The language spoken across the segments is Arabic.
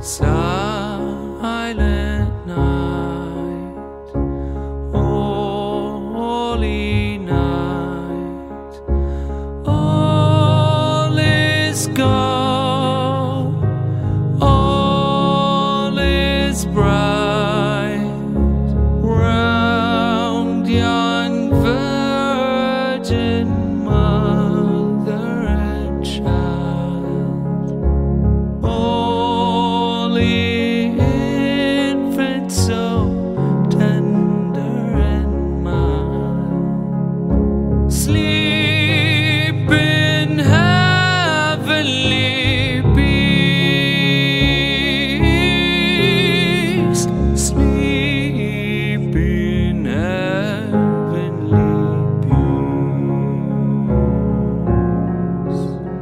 Silent night, holy night, all is gone, all is bright round yon virgin mother and child. Holy infant, so tender and mild, sleep in heavenly peace, sleep in heavenly peace.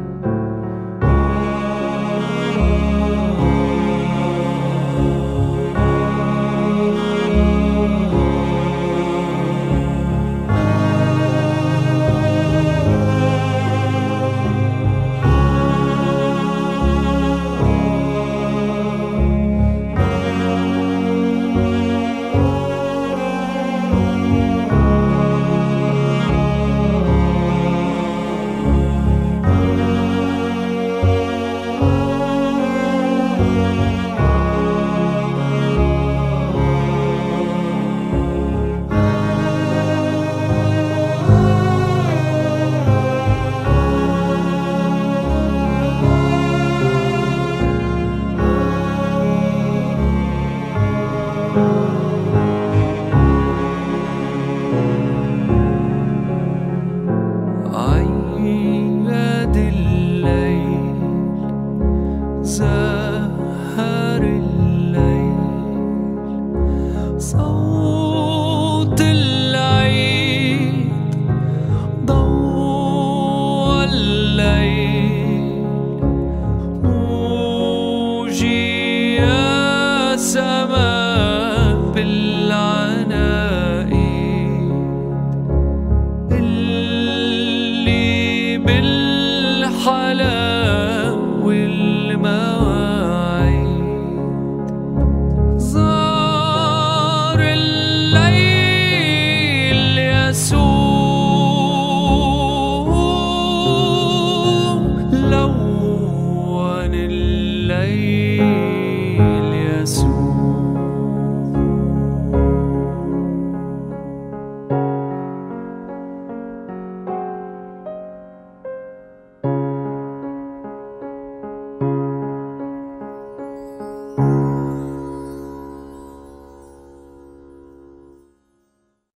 عيد الليل، زهر الليل، صوت العيد، ضوء الليل، موجي يا سماء بالعناقيد، اللي بالحلا والمواعيد، زار الليل يسوع، لون الليل يسوع.